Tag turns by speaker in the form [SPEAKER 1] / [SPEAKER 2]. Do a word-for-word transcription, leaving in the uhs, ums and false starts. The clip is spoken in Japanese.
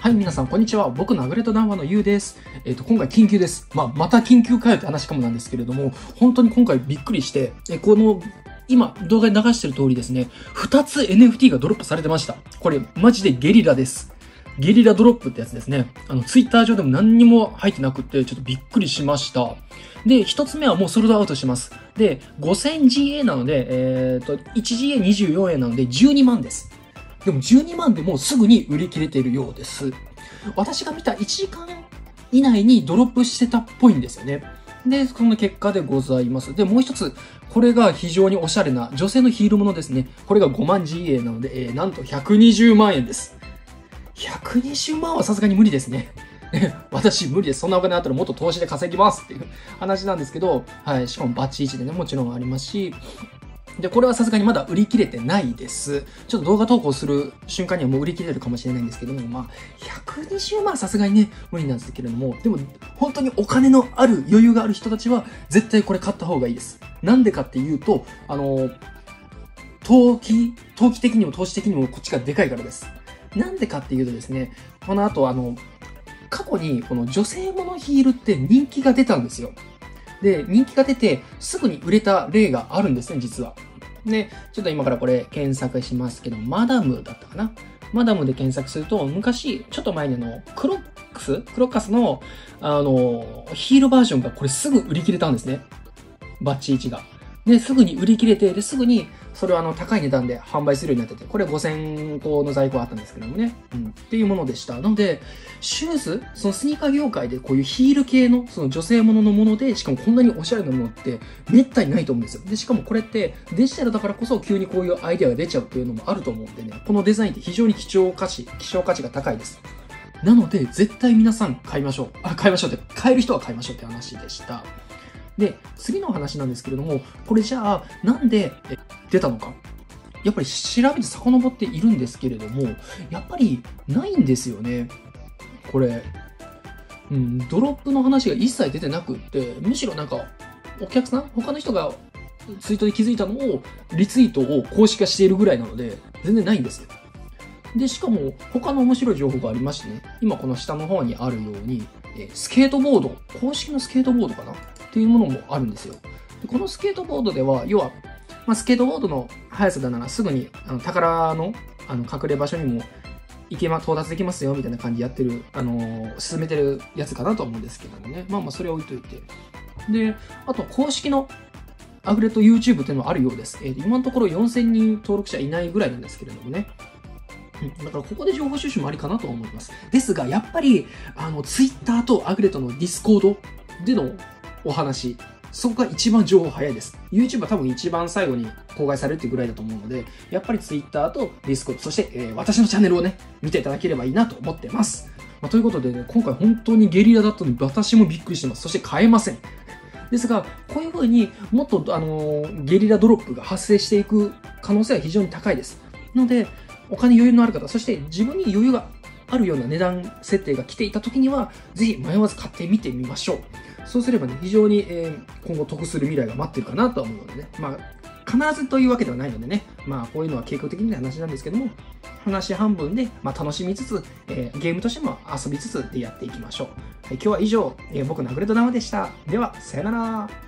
[SPEAKER 1] はい、皆さん、こんにちは。僕のアグレット談話のゆうです。えっ、と、今回緊急です。まあ、また緊急かよって話かもなんですけれども、本当に今回びっくりして、えこの、今、動画に流してる通りですね、ふたつ エヌエフティー がドロップされてました。これ、マジでゲリラです。ゲリラドロップってやつですね。あの、ツイッター上でも何にも入ってなくって、ちょっとびっくりしました。で、一つ目はもうソールドアウトします。で、ごせんジーエー なので、えっ、と、いちジーエーにじゅうよんえんなのでじゅうにまんです。でもじゅうにまんでもうすぐに売り切れているようです。私が見たいちじかん以内にドロップしてたっぽいんですよね。で、その結果でございます。で、もう一つ、これが非常におしゃれな女性のヒールものですね。これがごまんジーエー なので、えー、なんとひゃくにじゅうまんえんです。ひゃくにじゅうまんはさすがに無理ですね。私無理です。そんなお金あったらもっと投資で稼ぎますっていう話なんですけど、はい。しかもバッチいちでね、もちろんありますし、で、これはさすがにまだ売り切れてないです。ちょっと動画投稿する瞬間にはもう売り切れるかもしれないんですけども、まあ、ひゃくにじゅうまんはさすがにね、無理なんですけれども、でも、本当にお金のある余裕がある人たちは、絶対これ買った方がいいです。なんでかっていうと、あの、投機、投機的にも投資的にもこっちがでかいからです。なんでかっていうとですね、この後、あの、過去にこの女性ものヒールって人気が出たんですよ。で、人気が出て、すぐに売れた例があるんですね、実は。で、ちょっと今からこれ検索しますけど、マダムだったかな。マダムで検索すると、昔、ちょっと前にあの、クロックスクロッカスの、あの、ヒールバージョンがこれすぐ売り切れたんですね。バッチいちが。で、すぐに売り切れて、で、すぐに、それをあの、高い値段で販売するようになってて、これごせんこの在庫あったんですけどもね。うん。っていうものでした。なので、シューズ、そのスニーカー業界でこういうヒール系の、その女性もののもので、しかもこんなにおしゃれなものって、めったにないと思うんですよ。で、しかもこれって、デジタルだからこそ急にこういうアイデアが出ちゃうっていうのもあると思うんでね、このデザインって非常に貴重価値、希少価値が高いです。なので、絶対皆さん買いましょう。あ、買いましょうって、買える人は買いましょうって話でした。で、次の話なんですけれども、これじゃあ、なんで出たのか。やっぱり調べて遡っているんですけれども、やっぱりないんですよね。これ。うん、ドロップの話が一切出てなくって、むしろなんか、お客さん、他の人がツイートで気づいたのを、リツイートを公式化しているぐらいなので、全然ないんですよ。で、しかも、他の面白い情報がありましてね、今この下の方にあるように、スケートボード、公式のスケートボードかなっていうものもあるんですよ。でこのスケートボードでは、要は、まあ、スケートボードの速さだならすぐにあの宝のあの隠れ場所にも行けま、到達できますよみたいな感じでやってる、あのー、進めてるやつかなと思うんですけどもね。まあまあそれは置いといて。で、あと公式のアグレット YouTube っていうのはあるようです。えー、今のところよんせんにん登録者いないぐらいなんですけれどもね。だからここで情報収集もありかなと思います。ですが、やっぱり、あの、Twitter とアグレットの Discord でのお話、そこが一番情報早いです。YouTube は多分一番最後に公開されるっていうぐらいだと思うので、やっぱり Twitter と Discord、そして、えー、私のチャンネルをね、見ていただければいいなと思ってます。まあ、ということでね、今回本当にゲリラだったので私もびっくりしてます。そして買えません。ですが、こういう風にもっと、あのー、ゲリラドロップが発生していく可能性は非常に高いです。なので、お金余裕のある方、そして自分に余裕があるような値段設定が来ていた時には、ぜひ迷わず買ってみてみましょう。そうすればね、非常に、えー、今後得する未来が待ってるかなと思うのでね。まあ、必ずというわけではないのでね。まあ、こういうのは傾向的な話なんですけども、話半分で、まあ、楽しみつつ、えー、ゲームとしても遊びつつでやっていきましょう。はい、今日は以上、えー、僕のアグレット談話でした。では、さよなら。